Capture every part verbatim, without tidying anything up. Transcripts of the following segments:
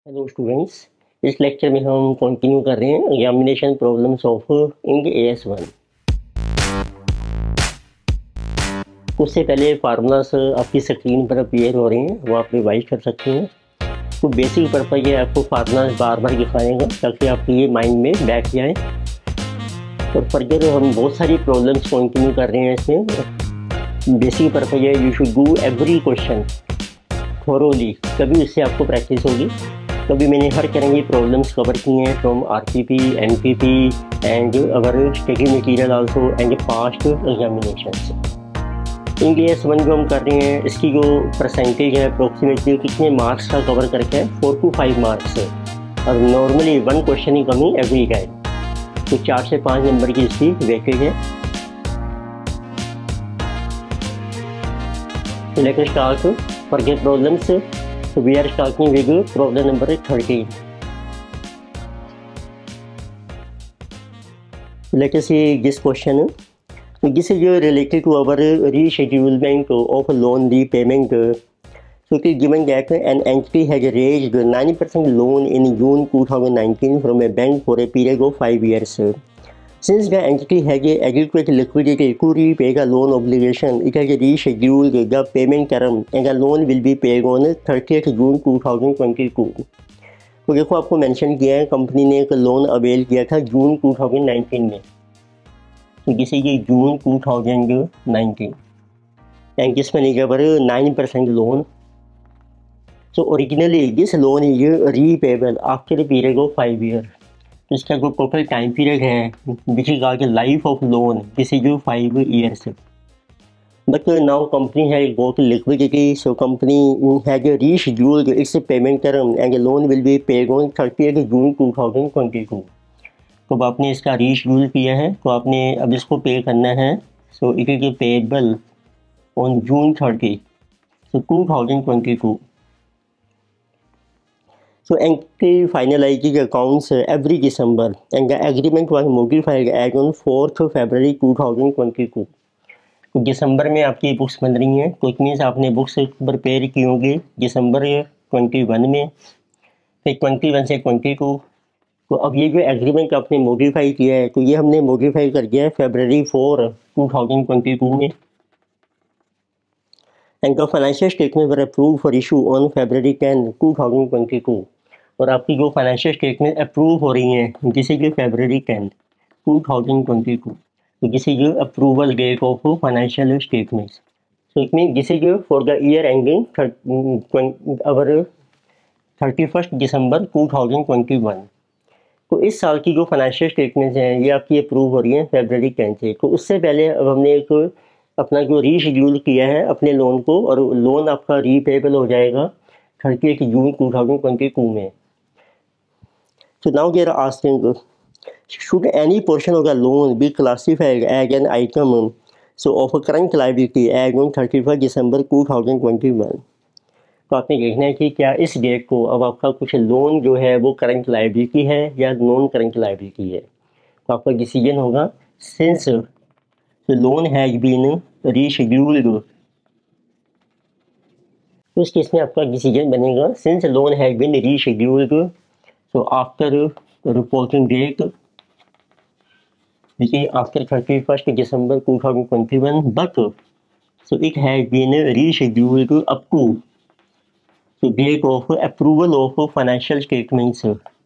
Hello students. इस lecture में हम कंटिन्यू कर रहे हैं एग्जामिनेशन प्रॉब्लम्स ऑफ इंग ए एस वन। उससे पहले फार्मूलास आपकी स्क्रीन पर अपीयर हो रहे हैं, वो आप रिवाइज कर सकते हैं। तो बेसिक पर्पज है आपको फार्मूलास बार बार दिखाने का ताकि आपके ये माइंड में बैठ जाए। और फर्दर हम बहुत सारी प्रॉब्लम्स कंटिन्यू कर रहे हैं इसमें। बेसिक पर्पज है you should do every question thoroughly, तभी उससे आपको प्रैक्टिस होगी। तभी मैंने हर तरह की प्रॉब्लम्स कवर की हैं from R P P, N P P and our study material also and past examinations. Ind A S one जो हम कर रहे हैं इसकी जो परसेंटेज है अप्रोक्सीमेटली कितने मार्क्स का कवर करके है, फोर टू फाइव मार्क्स है। और नॉर्मली वन क्वेश्चन ही कमी एवरी टाइम, तो चार से पाँच नंबर की इसकी वेटेज है। Let us start for get problems. So we are starting with problem number thirteen. Let us see this question. This is related to our reschedulement of loan repayment. So it is given that an entity has raised nine percent loan in June twenty nineteen from a bank for a period of five years. Since the entity has adequate liquidity to repay the loan obligation, it has rescheduled the payment term and the loan will be paid on thirtieth June twenty twenty-two. तो देखो आपको mention किया है company ने एक loan avail किया था June twenty nineteen में, तो जिसे ये जून ट्वेंटी नाइनटीन एंड जिसमें लिखा पर nine percent loan. So originally this loan is repayable after period of five year. इसका जो टोटल टाइम पीरियड है which is called life of loan, this is five years. But now company है got liquidity, so company has rescheduled its payment term and loan will be paid on thirtieth June twenty twenty two. तो अब आपने इसका reschedule किया है तो आपने अब इसको पे करना है। So it is payable on June thirty so two thousand twenty two. So entity finalizes accounts every December and the agreement was modified as on fourth February twenty twenty-two. तो दिसंबर में आपकी बुक्स बन रही हैं, तो it means आपने books prepare की होंगी दिसंबर ट्वेंटी वन में, फिर ट्वेंटी वन से ट्वेंटी टू। तो अब ये जो एग्रीमेंट आपने मॉडिफाई किया है तो ये हमने मॉडिफाई कर दिया है February four two thousand twenty two में। And the financial statement were approve for issue on February ten two thousand twenty two. और आपकी जो फाइनेंशियल स्टेटमेंट अप्रूव हो रही हैं जिसे जो February ten two thousand twenty two, तो जिसे जो approval date of financial statements. So it mean this is for the year ending our thirty first December two thousand twenty one. तो इस साल की जो फाइनेंशियल स्टेटमेंट्स हैं ये आपकी अप्रूव हो रही हैं फरवरी टेन से। तो उससे पहले अब हमने एक अपना जो रीशेड्यूल किया है अपने लोन को, और लोन आपका रीपेबल हो जाएगा thirty June two thousand twenty two में। So now they are asking, should any portion of the loan be classified as an item so of current liability as on thirty-first December two thousand twenty one? तो आपने देखना है कि क्या इस date को अब आपका कुछ लोन जो है वो करंट लायबिलिटी है या नॉन करंट लायबिलिटी है। तो आपका डिसीजन होगा since the loan has been rescheduled. तो इस केस में आपका डिसीजन बनेगा since loan has been rescheduled. So after reporting date, which is after thirty-first December two thousand twenty one, but so it has been rescheduled up to the date of approval of financial statements.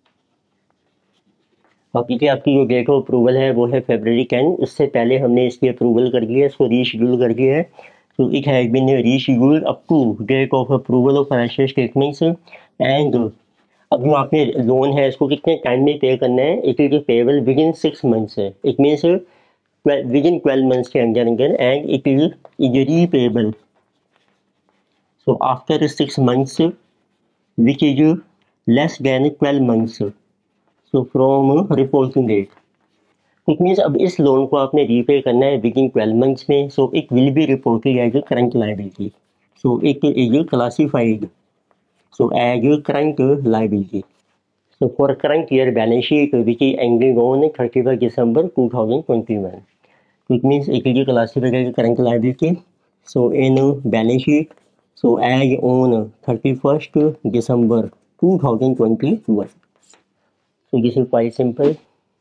बाकी की आपकी जो date of approval है वो है फरवरी ten, उससे पहले हमने इसकी अप्रूवल कर लिया है, इसको रीशेड्यूल कर दिया है। तो it has been rescheduled up to date of approval of financial statements. And अब जो आपने लोन है इसको कितने टाइम में पे करना है, it is payable within six months है, it means within twelve months के अंदर अंदर, and it is is repayable so after six months which is less than twelve months so from reporting date. It means अब इस loan को आपने repay करना है विद इन ट्वेल्व मंथ्स में, so it will be reported as current liability, so it is classified so as current liability. So for current year balance sheet which is ending on thirty-first December two thousand twenty one, it means it will be classified as current liability. So in balance sheet, so as on thirty-first December two thousand twenty-one. So this is quite simple.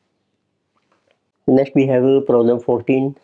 Next we have problem fourteen.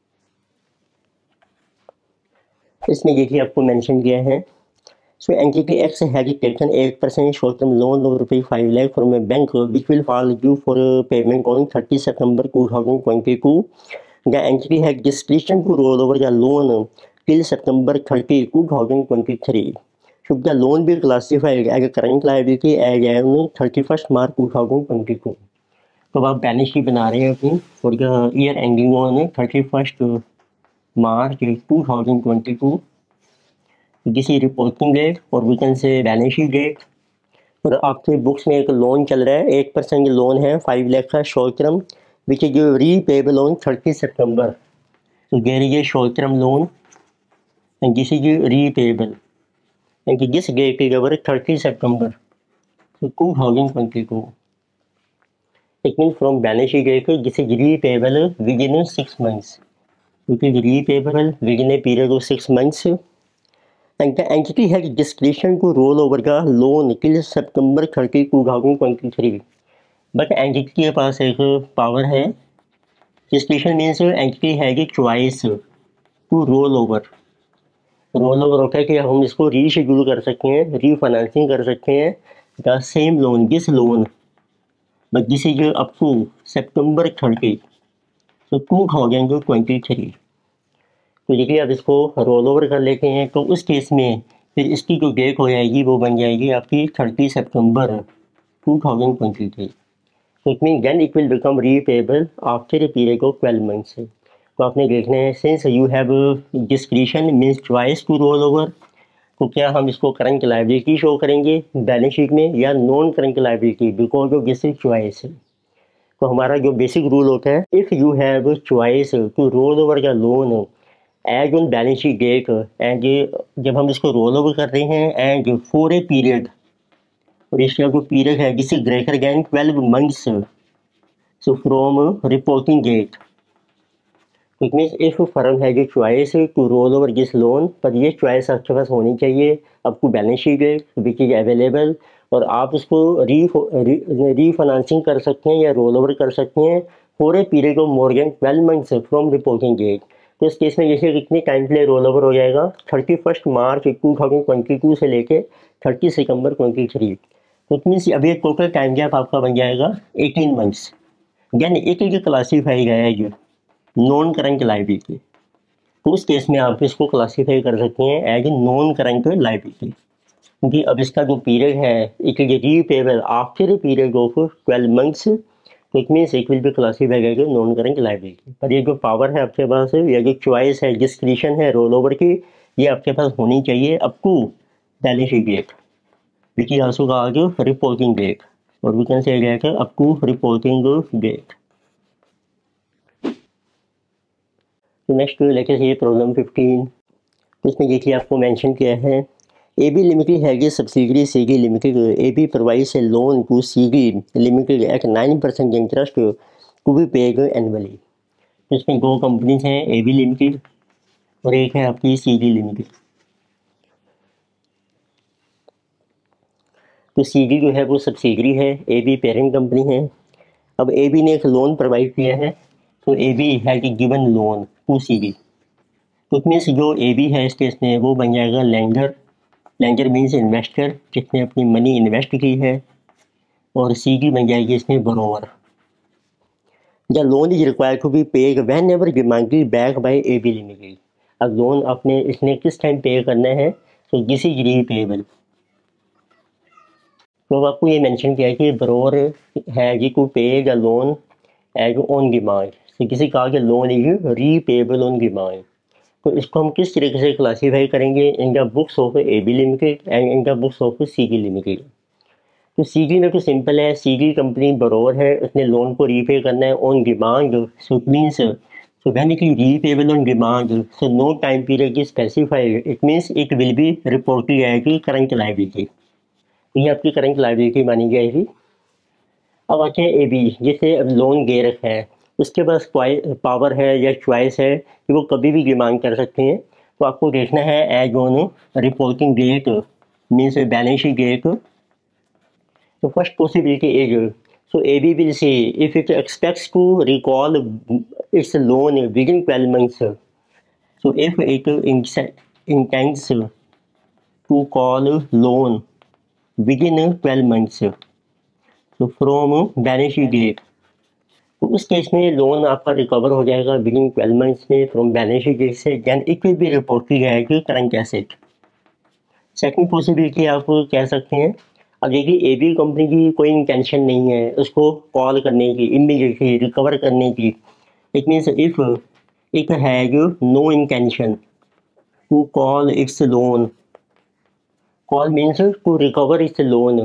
इसमें देखिए आपको mention किया है. So entity X has taken eight percent short-term loan of rupees five lakh from a bank which will fall due for payment on thirtieth September twenty twenty-two. The entity has discretion to roll over the loan till September thirtieth twenty twenty-three. Should the loan be classified as a current liability as on thirty-first March twenty twenty-two? तो अब आप balance sheet बना रहे हैं अपनी for the year ending on thirty first March two thousand twenty two. This is reporting date और we can say balance sheet date. और आपके बुक्स में एक लोन चल रहा है, एट परसेंट लोन है फाइव लाख का short term which is repayable on thirty सितंबर. तो there is a short term loan and this is repayable and this date is over thirty सितंबर two thousand twenty two. It means from balance sheet date this is repayable within six months. It is repayable within a period of six months. And the entity has discretion to roll over the loan till September thirtieth twenty twenty-three. But entity के पास एक power है. Discretion means entity has a choice to roll over. Roll over होता है कि हम इसको reschedule कर सकते हैं, रीफाइनेंसिंग कर सकते हैं the same loan, this loan. But this is up to September thirtieth, so twenty twenty-three. तो देखिए अब इसको रोल ओवर कर लेते हैं. तो उस केस में फिर इसकी जो डेट हो जाएगी वो बन जाएगी आपकी थर्टी सितंबर टू थाउजेंड ट्वेंटी थ्री. तो it mean then it will become repayable after a period of twelve months. तो आपने देखना है since you have discretion means choice to roll over. तो क्या हम इसको करंट लायबिलिटी शो करेंगे बैलेंस शीट में या non current liability because of this choice. तो हमारा जो बेसिक रूल होता है if you have choice to roll over the loan as on balance sheet date and जब हम इसको रोल ओवर कर रहे हैं एंड फॉर ए पीरियड और इसका जो पीरियड है this is greater than twelve months so from reporting date. It means if firm है जो choice to roll over this loan पर ये चॉइस आपके पास होनी चाहिए आपको balance sheet which is available और आप उसको री री फाइनेंसिंग कर सकते हैं या रोल ओवर कर सकते हैं for a period of more than twelve months from reporting date. तो इस केस में जैसे कितने टाइम के लिए रोल ओवर हो जाएगा thirty first March two thousand twenty two से लेके थर्टी सितंबर ट्वेंटी थ्री. तो इट मीन्स अभी टोटल टाइम गैप आपका बन जाएगा एटीन मंथ्स. देन एक एक क्लासीफाई गया है जो नॉन करंट लायबिलिटी. तो उस केस में आप इसको क्लासीफाई कर सकते हैं as a non current liability क्योंकि अब इसका जो पीरियड है it is repayable after a period of twelve months. तो it means it will be classified as a non current liability. पर ये जो पावर है आपके पास या जो चॉइस है डिस्क्रिशन है रोल ओवर की ये आपके पास होनी चाहिए up to balance sheet date which is also called reporting date और we can say that up to reporting date. Next let us see problem fifteen. तो इसमें देखिए आपको मेंशन किया है A B limited has a subsidiary C D limited. A B provides a loan to C D limited at nine percent interest to be paid annually. तो इसमें दो companies हैं ए बी लिमिटेड और एक है आपकी सी डी लिमिटेड. तो C D जो है वो सब्सिडरी है, ए बी पेरेंट कंपनी है. अब ए बी ने एक लोन प्रोवाइड किया है तो A B has given loan to C D. तो इट मीन्स जो ए बी है इस केस में वो बन जाएगा लेंडर. लेंडर मीन्स इन्वेस्टर जिसने अपनी मनी इन्वेस्ट की है और सी डी बन जाएगी इसमें borrower. The loan is required to be paid whenever demanded back by A B limited. अब लोन अपने इसने किस टाइम पे करना है तो दिस इज रीपेबल. तो आपको ये मेंशन किया है कि बोरोवर है जी to pay the loan as on demand. तो किसी कहा कि loan is repayable on demand. तो इसको हम किस तरीके से क्लासीफाई करेंगे in the books of A B limited and in the books of C D limited. तो सी डी में तो सिंपल है, सी डी कंपनी बोरोवर है उसने लोन को रीपे करना है on demand. So it means so when it is repayable on demand so no time period is specified. It means it will be reported as current liability. तो ये आपकी current liability मानी जाएगी. अब आते हैं ए बी जिसे अब लोन दे रखा है उसके पास पावर है या चॉइस है कि वो कभी भी डिमांड कर सकते हैं. तो आपको देखना है as on reporting date means balance sheet date The first possibility is, so A B will say if it expects to recall its loan within twelve months. So if it intends to call loan within twelve months, so from balance sheet date, तो उस case में loan आपका recover हो जाएगा within twelve months में from balance sheet date से, then it will be report की जाएगी करंट एसेट। सेकंड पॉसिबिलिटी आप कह सकते हैं, अब देखिए ए बी कंपनी की कोई इंटेंशन नहीं है उसको कॉल करने की, इमीडिएटली रिकवर करने की। It means if it has no intention to call its loan, call means to recover its loan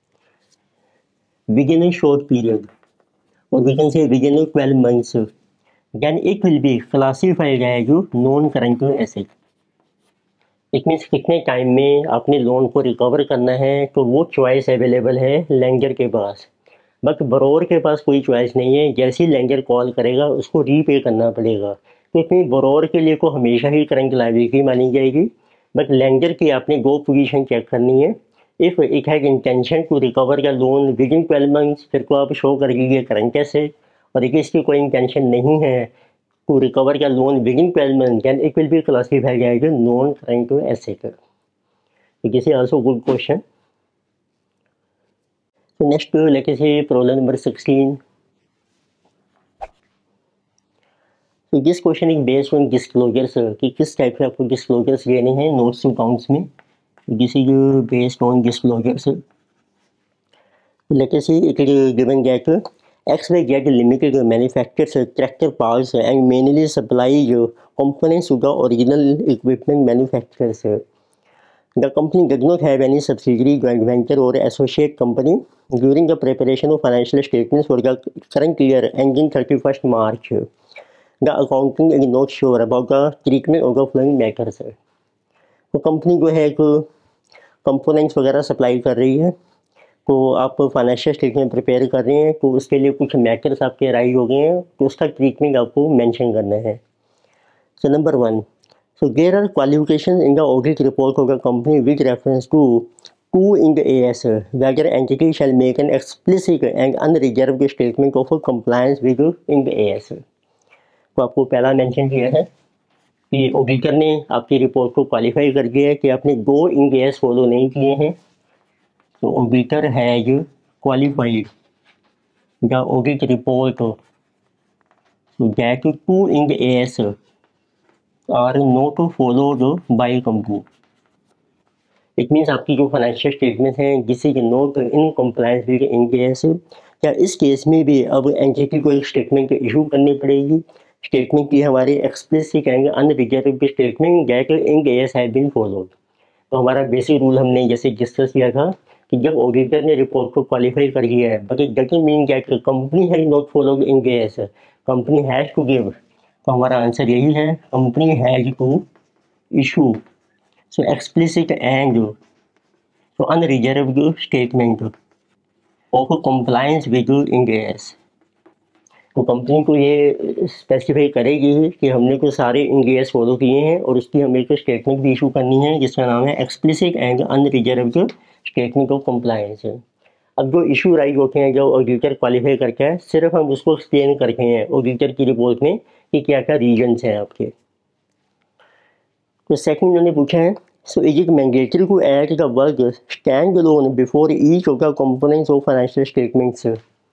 within a short period, or we can say within twelve months, then it will be classified as non current asset। It means कितने time में आपने loan को recover करना है, तो वो choice available है lender के पास, बट बोरोवर के पास कोई चॉइस नहीं है। जैसे ही लेंडर कॉल करेगा उसको रीपे करना पड़ेगा, तो इसमें बोरोवर के लिए को हमेशा ही करंट लायबिलिटी मानी जाएगी, बट लेंडर की आपने दो पोजीशन चेक करनी है। If it has intention to recover the loan within twelve months, फिर को आप शो कर लीजिए करंट एसेट, और देखिए इसकी कोई इंटेंशन नहीं है to recover the loan within twelve months, then it will be classified as non current asset. This is also good question. So next let us say problem number sixteen. तो this question is based on disclosures, कि किस type के आपको disclosures लेने हैं notes accounts में। This is based on disclosures. Let us say it is given that X Y Z limited manufactures tractor parts and mainly supplies components to the original equipment manufacturers. The company does not have any subsidiary, joint venture or associate company. During the preparation of financial statements for the current year ending thirty-first March, the accountant is not sure about the treatment of the following matters. तो company जो है एक components वगैरह supply कर रही है, तो आप फाइनेंशियल स्टेटमेंट प्रिपेयर कर रहे हैं, तो उसके लिए कुछ मैटर्स आपके राइज हो गए हैं, तो उसका ट्रीटमेंट आपको मेंशन करना है। So number one, so there are qualifications in the audit report of the company with reference to two in the A S, whether entity shall make an explicit and unreserved statement of compliance with in the A S। तो आपको पहला mention किया है कि auditor ने आपकी report को qualify कर दिया है कि आपने दो इन एस फॉलो नहीं किए हैं, तो auditor has qualified the audit report that two Ind AS are not followed by company. It means आपकी जो फाइनेंशियल स्टेटमेंट हैं जिस is not in compliance with Ind AS, क्या इस केस में भी अब एंटिटी को एक स्टेटमेंट इशू करनी पड़ेगी। स्टेटमेंट की हमारी explicit and unreserved statement that Ind AS have been followed. तो हमारा बेसिक रूल हमने जैसे डिस्कस किया था कि जब ऑडिटर ने रिपोर्ट को क्वालिफाई कर दिया है, but it doesn't mean that company has not followed Ind AS, company has to give. तो हमारा आंसर यही है, company has to issue so explicit and so unreserved statement of compliance with Ind AS. तो company को ये specify करेगी कि हमने कुछ सारे इंड एस फॉलो किए हैं, और उसकी हमें एक स्टेटमेंट भी इशू करनी है जिसका नाम है explicit and unreserved statement of compliance. अब जो इशू राइज होते हैं जो ऑडिटर क्वालिफाई करके है, सिर्फ हम उसको एक्सप्लेन करके हैं ऑडिटर की रिपोर्ट में कि क्या क्या रीजन्स हैं आपके। तो सेकंड उन्होंने पूछा है, so is it mandatory to add the word stand alone before each of the components of financial statements.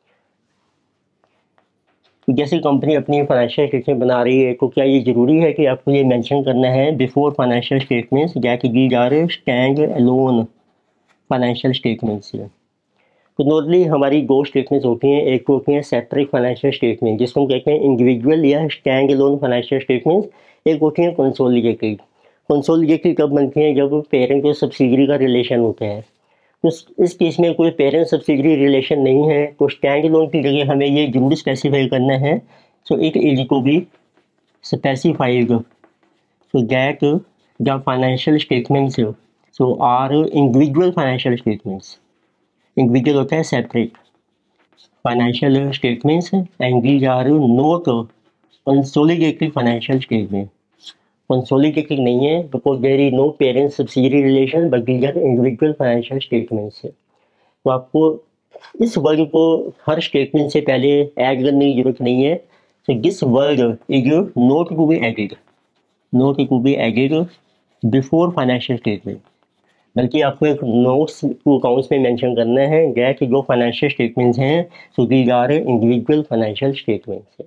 जैसे कंपनी अपनी फाइनेंशियल स्टेटमेंट बना रही है, तो क्या ये ज़रूरी है कि आपको ये मेंशन करना है before financial statements that these are stand alone financial statements. तो नॉर्मली हमारी दो स्टेटमेंट्स होती हैं, एक होती हैं सेपरेट फाइनेंशियल स्टेटमेंट जिसको हम कहते हैं इंडिविजुअल या स्टैंड अलोन फाइनेंशियल स्टेटमेंट्स, एक होती हैं कंसोलिडेटेड। कंसोलिडेटेड कब बनती हैं, जब पेरेंट और सब्सिडियरी का रिलेशन होता है। तो इस केस में कोई पेरेंट सब्सिडियरी रिलेशन नहीं है, तो स्टैंड अलोन की जगह हमें ये जरूर स्पेसिफाई करना है, so it is to be specified so that the financial statements so are individual financial statements. Individual होता है separate financial statements and these are not consolidated financial statement. Consolidated नहीं है because there is no parent subsidiary relation, but these are individual financial statements. तो आपको इस word को हर statement से पहले ऐड करने की जरूरत नहीं है। तो this word is not to be added, not to be added before financial statement, बल्कि आपको एक नोट्स टू अकाउंट्स में मेंशन करना है दैट जो फाइनेंशियल स्टेटमेंट्स हैं so these are individual financial statements.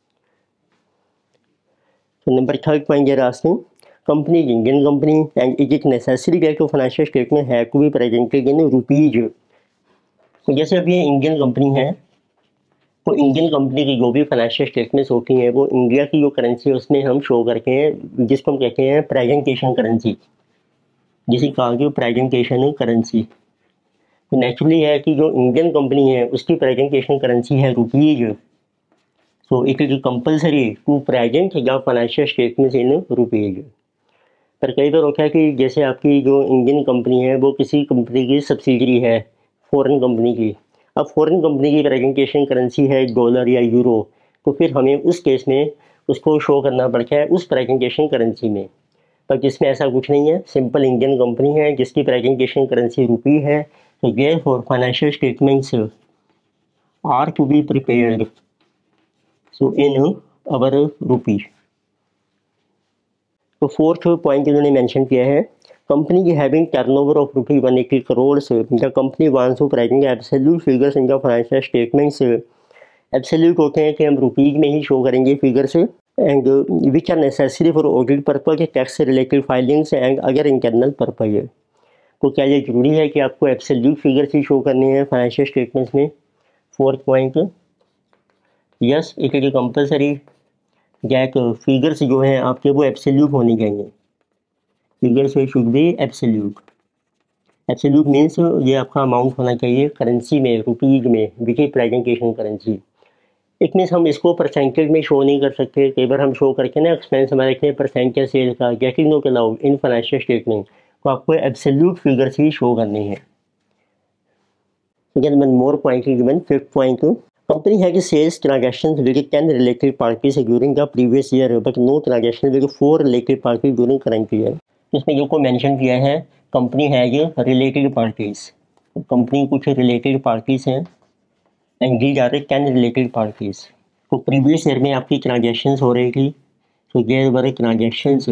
तो नंबर थर्ड पॉइंट ये asking company is Indian company and is it necessary that your financial statement have to be presented in rupees। तो जैसे अब ये Indian company है तो Indian company की जो भी फाइनेंशियल स्टेटमेंट्स होती हैं वो इंडिया की जो करेंसी है उसमें हम शो करते हैं, जिसको हम कहते हैं प्रेजेंटेशन करेंसी, जिसे कहा गया प्रेजेंटेशन करेंसी। तो नेचुरली है कि जो इंडियन कंपनी है उसकी प्रेजेंटेशन करेंसी है rupees, so it is compulsory to present या फाइनेंशियल स्टेटमेंट्स इन रुपीज। पर कई बार होता है कि जैसे आपकी जो इंडियन कंपनी है वो किसी कंपनी की सब्सिडरी है फॉरेन कंपनी की, अब फॉरेन कंपनी की प्रेजेंटेशन करेंसी है डॉलर या यूरो, तो फिर हमें उस केस में उसको शो करना पड़ता है उस प्रेजेंटेशन करेंसी में। पर जिसमें ऐसा कुछ नहीं है, सिंपल इंडियन कंपनी है जिसकी प्रेजेंटेशन करेंसी रुपी है, तो therefore financial statements are to be prepared so in our rupee. तो फोर्थ पॉइंट इन्होंने मेंशन किया है कंपनी की having turnover of rupee one eighty crore से the company wants to present absolute figures in the financial statements. Absolute होते हैं कि हम रुपीज में ही शो करेंगे figures and which are necessary for audit purpose, tax से रिलेटेड फाइलिंग्स एंड अगर इंटरनल पर्पज है। तो क्या ये जरूरी है कि आपको एब्सोल्यूट फिगर्स ही शो करने हैं फाइनेंशियल स्टेटमेंट्स में? Fourth point, yes it is compulsory that figures जो हैं आपके वो एब्सोल्यूट होने चाहिए, figures should be absolute. Absolute means ये आपका अमाउंट होना चाहिए करेंसी में, रुपीज में, which is presentation currency. It means हम इसको परसेंटेज में शो नहीं कर सकते, कई बार हम शो करके ना एक्सपेंस हमारे रखते हैं परसेंटेज सेल का, get is not allowed in financial statement, तो आपको एब्सोल्यूट फिगर्स ही शो करने हैं। Again, one more point is given. Fifth point, company has sales transactions with ten related parties during the previous year, but no transaction with four related parties during current year. इसमें जो को mention किया है company है ये related parties, company कुछ related parties हैं and these are ten related parties. तो प्रीवियस ईयर में आपकी ट्रांजेक्शन्स हो रही थी, तो there were transactions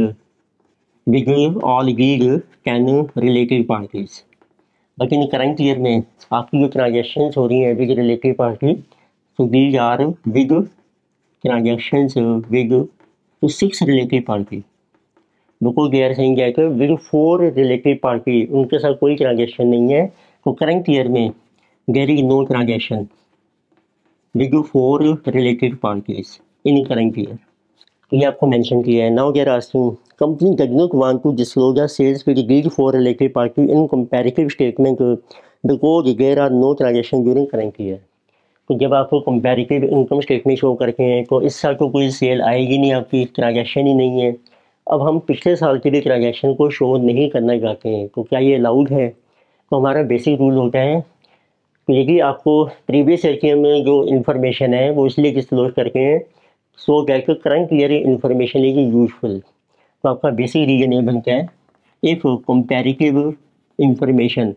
with all these ten related parties. But in current year में आपकी जो ट्रांजेक्शन्स हो रही हैं with related party, so these are with transactions with six related party, because they are saying that with four related party उनके साथ कोई transaction नहीं है। तो करंट ईयर में there is no transaction with four related parties in current year, ये आपको mention किया है। Now they're asking company does not want to disclose the sales with these four related party in comparative statement because there are no transaction during current year. तो जब आपको comparative income statement show करते हैं तो इस साल तो कोई सेल आएगी नहीं, आपकी ट्रांजैक्शन ही नहीं है। अब हम पिछले साल के भी ट्रांजैक्शन को शो नहीं करना चाहते हैं, तो क्या ये अलाउड है? तो हमारा बेसिक रूल होता है कि यदि आपको प्रीवियस ईयर की में जो इन्फॉर्मेशन है वो इसलिए डिस्क्लोज करते हैं so that current year information is useful. तो आपका बेसिक रीजन ये बनता है if comparative information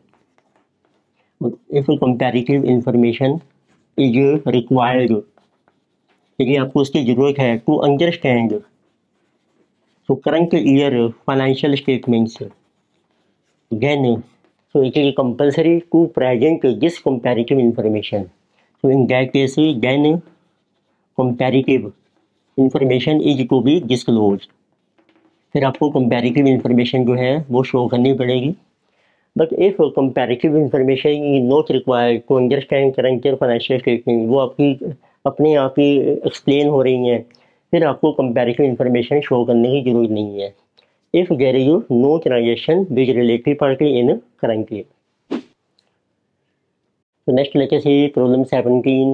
if comparative information is required, यदि आपको उसकी ज़रूरत है to understand so current year financial statements, then so it is compulsory to present this comparative information. So in that case then comparative information is to be disclosed, फिर आपको comparative information जो है वो शो करनी पड़ेगी। But if comparative information is not required to understand current year financial statement, वो आपकी अपने आप ही एक्सप्लेन हो रही हैं, फिर आपको कंपैरेटिव इंफॉर्मेशन शो करने की जरूरत नहीं है if there is no transaction with related party in current year. तो नेक्स्ट लेके see problem seventeen.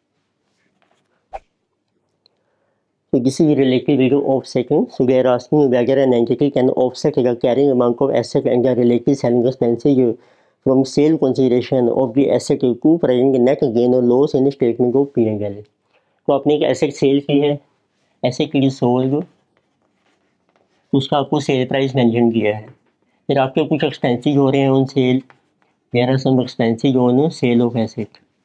So this is related to offsetting. So we are asking whether an entity can offset the carrying amount of asset and the related selling expenses from sale consideration of the asset to present net gain or loss in the statement of P and L. तो आपने एक asset cell की है, asset की sold, उसका आपको sale price mention किया है, फिर आपके कुछ एक्सपेंसेस हो रहे हैं on sale, there are some expenses on sale of asset.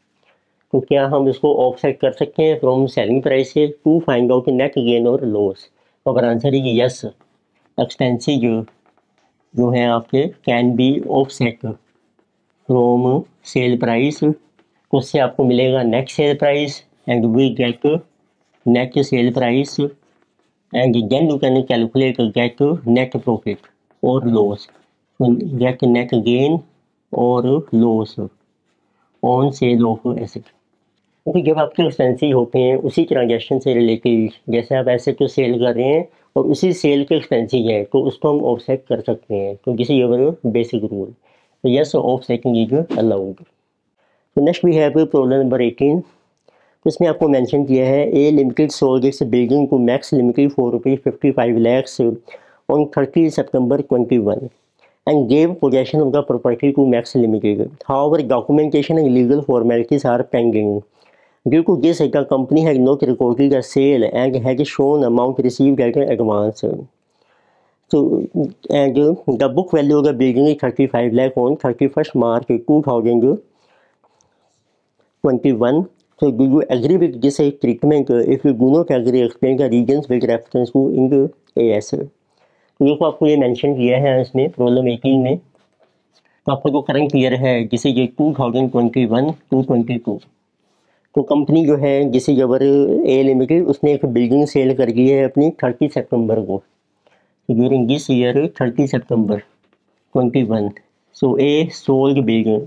तो क्या हम इसको ऑफसेट कर सकते हैं फ्रॉम सेलिंग प्राइस से to find out net gain और लॉस? तो अगर आंसर है कि यस, एक्सपेंसिव जो जो है आपके can be offset from sale price, उससे आपको मिलेगा net sale price and we get net sale price and then you can calculate get net profit और लॉस, गेट नेट गेन और loss on sale of asset. क्योंकि जब आपके expensive होते हैं उसी ट्रांजेक्शन से रिलेटेड, जैसे आप एसेट को सेल कर रहे हैं और उसी सेल के एक्सपेंसिव है तो उसको हम ऑफसेट कर सकते हैं, तो दिस इज बेसिक रूल। तो यस, ऑफसेटिंग इज अलाउड। तो next we have problem number eighteen. तो इसमें आपको मेंशन किया है A limited sold its building to Max limited for rupees fifty five lakhs on thirty September twenty one and gave possession of the property to Max Limited. However, documentation and legal formalities are pending. Due to this, the company has not recorded the sale and has shown amount received as an advance. So, and the book value of the building is thirty-five lakh on thirty-first March two thousand twenty-one. So, do you agree with this treatment? If you do not agree, explain the reasons with reference to in the A S. देखो आपको ये mention किया है इसमें problem eighteen में। तो आपको जो करंट ईयर है जिसे ये two thousand twenty one to twenty two, तो कंपनी जो है जिसे जबर ए लिमिटेड उसने एक बिल्डिंग सेल कर दी है अपनी थर्टी सितंबर को, during this year thirty September twenty one. So A sold building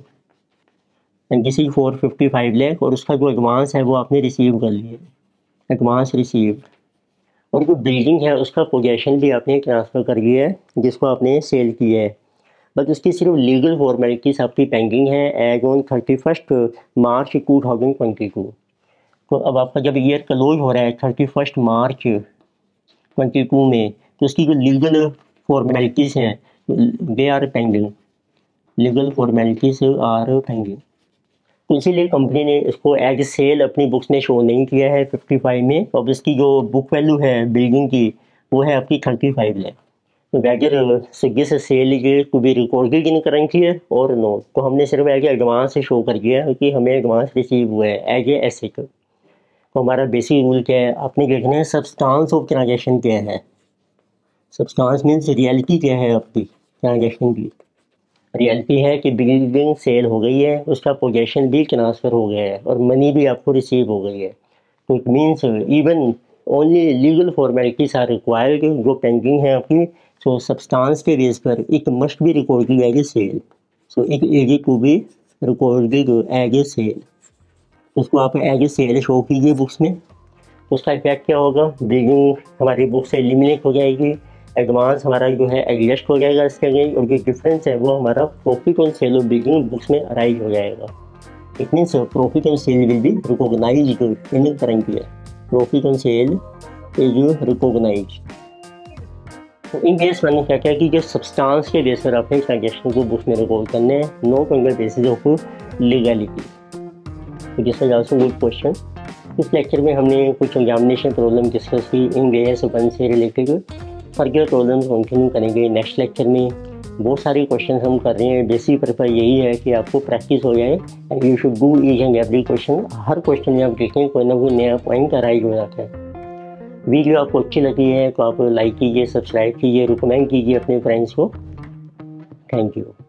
and this is for fifty five lakh और उसका जो एडवांस है वो आपने रिसीव कर लिया, एडवांस रिसीव्ड। और जो बिल्डिंग है उसका पोजेशन भी आपने ट्रांसफ़र कर दिया है जिसको आपने सेल किया है, बट उसकी सिर्फ लीगल फॉर्मेलिटीज आपकी पेंडिंग है as on thirty first March two thousand twenty two. तो अब आपका जब ईयर क्लोज हो रहा है thirty first March twenty two में, तो उसकी जो लीगल फॉर्मेलिटीज़ हैं they are pending, legal formalities are pending. तो इसीलिए कंपनी ने इसको एज सेल अपनी बुक्स में शो नहीं किया है फिफ्टी फाइव में। अब इसकी जो बुक वैल्यू है बिल्डिंग की वो है आपकी थर्टी फाइव लाख। तो whether this sale is to be recorded in current year और नो, तो हमने सिर्फ एज एडवांस शो कर दिया है कि हमें एडवांस रिसीव हुआ है एज ए एसेट। तो हमारा बेसिक रूल क्या है, आपने देखना है सब्सटेंस ऑफ ट्रांजेक्शन क्या है। सब्सटेंस मीन्स रियलिटी क्या है आपकी ट्रांजेक्शन की। रियलिटी है कि बिल्डिंग सेल हो गई है, उसका पोजेशन भी ट्रांसफ़र हो गया है और मनी भी आपको रिसीव हो गई है। तो it means even only legal formalities are required जो पेंडिंग है आपकी। सो सब्सटेंस के बेस पर it must be recorded as a sale, so it is to be recorded as a sale. उसको आप एज ए सेल शो कीजिए books में, उसका इफेक्ट क्या होगा, बिल्डिंग हमारी बुक से एलिमिनेट हो जाएगी, एडवांस हमारा जो है एडजस्ट हो जाएगा इसके अगेंस्ट, और जो डिफरेंस है वो हमारा profit on sale of building books में अराइज हो जाएगा। It means profit on sale will be recognised in current year, profit on sale is recognised. तो इन केस मैंने क्या क्या कि जो सब्सटेंस के बेस पर अपने ट्रांजेक्शन को बुक्स में रिकॉर्ड करने हैं, not on the basis of legality. तो this is also good question. इस लेक्चर में हमने कुछ एग्जामिनेशन प्रॉब्लम डिस्कस की इन एस वन से रिलेटेड। फर्दर प्रॉब्लम कंटिन्यू करेंगे नेक्स्ट लेक्चर में। बहुत सारे क्वेश्चन हम कर रहे हैं, बेसिक पर्पज यही है कि आपको प्रैक्टिस हो जाए and you should do each and every question. हर क्वेश्चन में आप देखें कोई ना कोई नया पॉइंट अराइज हो जाता है। वीडियो आपको अच्छी लगी है तो आप लाइक कीजिए, सब्सक्राइब कीजिए, रिकमेंड कीजिए अपने फ्रेंड्स को। Thank you.